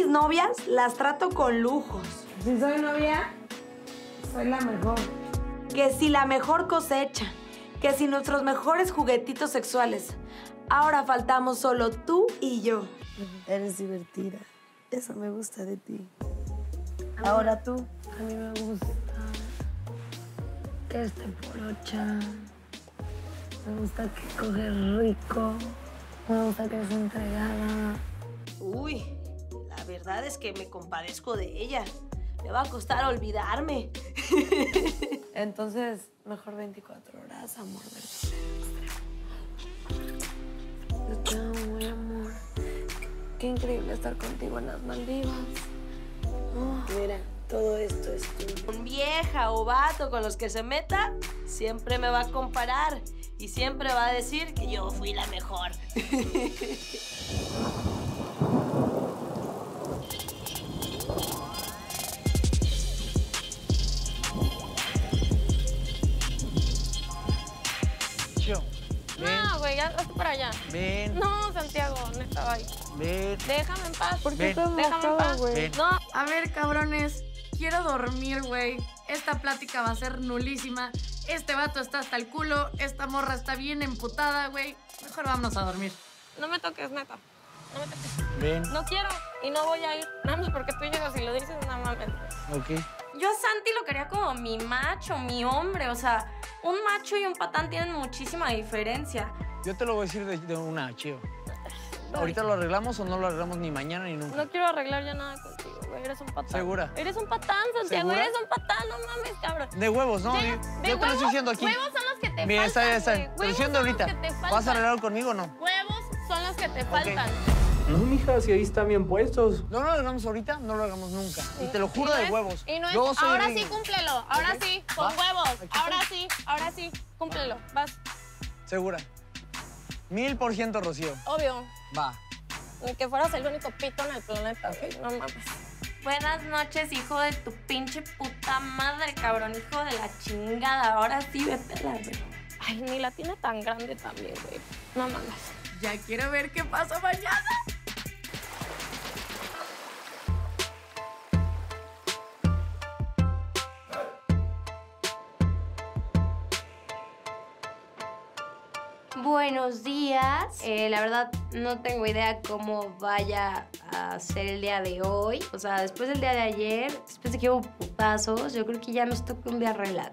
mis novias las trato con lujos. Si soy novia, soy la mejor. Que si la mejor cosecha, que si nuestros mejores juguetitos sexuales. Ahora faltamos solo tú y yo. Eres divertida. Eso me gusta de ti. Ahora tú. A mí me gusta que esté porocha. Me gusta que coge rico. Me gusta que es entregada. Uy, la verdad es que me compadezco de ella. Me va a costar olvidarme. Entonces, mejor 24 horas, amor del extremo. Yo te amo, mi amor. Qué increíble estar contigo en las Maldivas. Mira, todo esto es tuyo. Con vieja o vato con los que se meta, siempre me va a comparar. Y siempre va a decir que yo fui la mejor. No, güey, ya vas para allá. Ven. No, Santiago, neta, bye. Ven. Déjame en paz. ¿Por qué Ven. Déjame en paz. Ven. No, A ver, cabrones, quiero dormir, güey. Esta plática va a ser nulísima. Este vato está hasta el culo. Esta morra está bien emputada, güey. Mejor vámonos a dormir. no me toques, neta. No me toques. Ven. No quiero y no voy a ir. Nada más porque tú llegas y lo dices, nada más. Ok. Yo a Santi lo quería como mi macho, mi hombre. O sea, un macho y un patán tienen muchísima diferencia. Yo te lo voy a decir de una, Chío. ¿Ahorita lo arreglamos o no lo arreglamos ni mañana ni nunca? No quiero arreglar ya nada contigo, güey. Eres un patán. ¿Segura? Eres un patán, Santiago. ¿Segura? Eres un patán, no mames, cabrón. De huevos, ¿no? De Yo te lo huevos, estoy diciendo aquí. Huevos son los que te Mira, faltan, está. güey. Te lo estoy Huevos diciendo son los ahorita. que te faltan. ¿Vas a arreglar conmigo o no? Huevos son los que te faltan. No, mija, si ahí están bien puestos. No lo hagamos ahorita, no lo hagamos nunca. Y te lo juro de huevos. Y no es, Yo soy ahora rico. sí, cúmplelo. Ahora Ok. sí, con ¿Va? huevos. Aquí Ahora sí, cúmplelo. Vas. Segura. 1000%, Rocío. Obvio. Va. Ni que fueras el único pito en el planeta, güey. No mames. Buenas noches, hijo de tu pinche puta madre, cabrón. Hijo de la chingada. Ahora sí, vete a la verga. Ay, ni la tiene tan grande también, güey. No mames. Ya quiero ver qué pasa mañana. Buenos días. La verdad, no tengo idea cómo vaya a ser el día de hoy. O sea, después del día de ayer, después de que hubo putazos, yo creo que ya nos toca un día relax.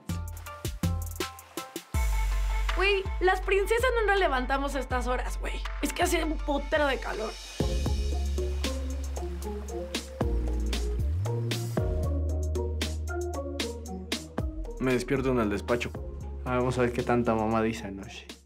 Güey, las princesas no nos levantamos a estas horas, güey. Es que hace un putero de calor. Me despierto en el despacho. Vamos a ver qué tanta mamá dice anoche.